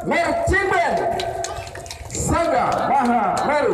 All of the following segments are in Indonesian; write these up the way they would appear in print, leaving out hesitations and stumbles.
Marching Band Sangga Mahameru.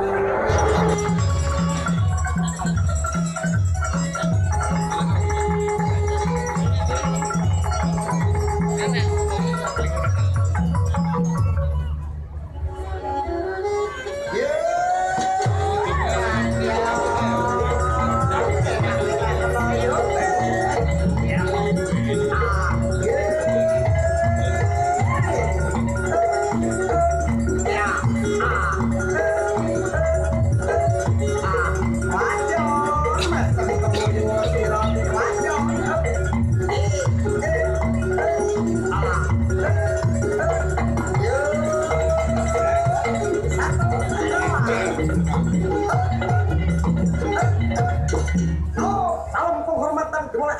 Salam penghormatan dimulai.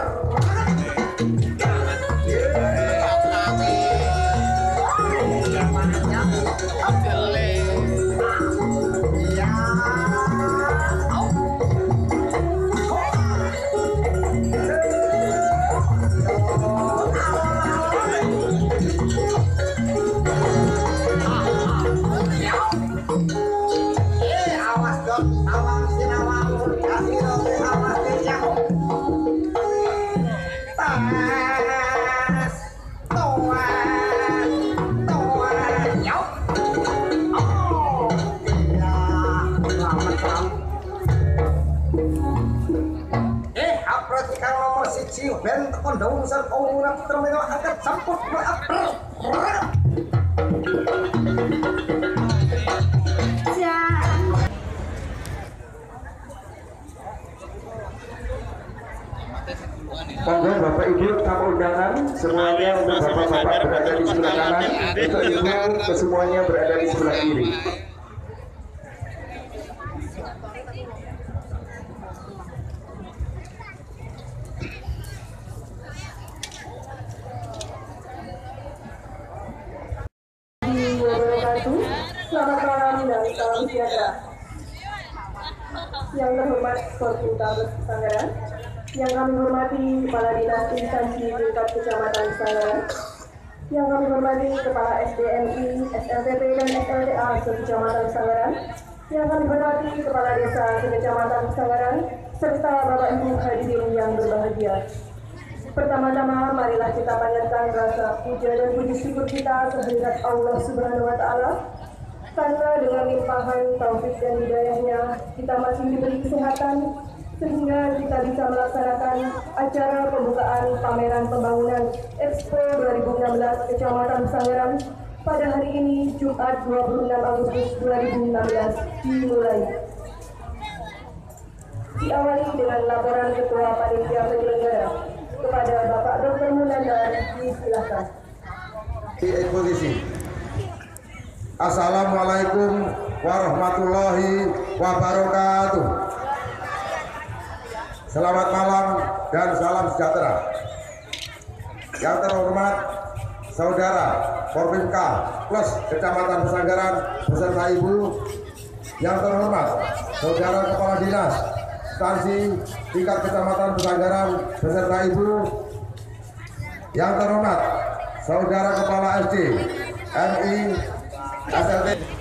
Awas dong, awas sinawang, kasih dong, awas kejang. Tas, tuan, yuk. Oh, iya, selamat. Apresi kang nomor siji, ben tekon daun san orang terminal angkat samput apres. Monggo Bapak Ibu tamu undangan semuanya untuk bapak-bapak berada di sebelah kanan, untuk ibu kesemuanya berada di sebelah kiri. Selamat malam dan salam sejahtera. Yang terhormat Polres Sanggaran, yang kami hormati Kepala Dinas Instansi tingkat Kecamatan Sanggaran, yang kami hormati Kepala SDMI, SLTP dan SLTA se-Kecamatan Sanggaran, yang kami hormati Kepala Desa se-Kecamatan Sanggaran, serta Bapak Ibu hadirin yang berbahagia. Pertama-tama marilah kita panjatkan rasa puja dan puji syukur kita kehadirat Allah Subhanahu wa Ta'ala, karena dengan limpahan taufik dan hidayahnya kita masih diberi kesehatan sehingga kita bisa melaksanakan acara pembukaan pameran pembangunan Expo 2016 Kecamatan Sanggaran pada hari ini Jumat 26 Agustus 2016 dimulai. Diawali dengan laporan Ketua Panitia Penyelenggara kepada Bapak Dr. Munandar, disilakan. Di eksposisi. Assalamualaikum warahmatullahi wabarakatuh. Selamat malam dan salam sejahtera. Yang terhormat Saudara Porpimka Plus Kecamatan Sanggaran beserta Ibu. Yang terhormat Saudara Kepala Dinas Instansi tingkat Kecamatan Sanggaran beserta Ibu. Yang terhormat Saudara Kepala SD MI SLT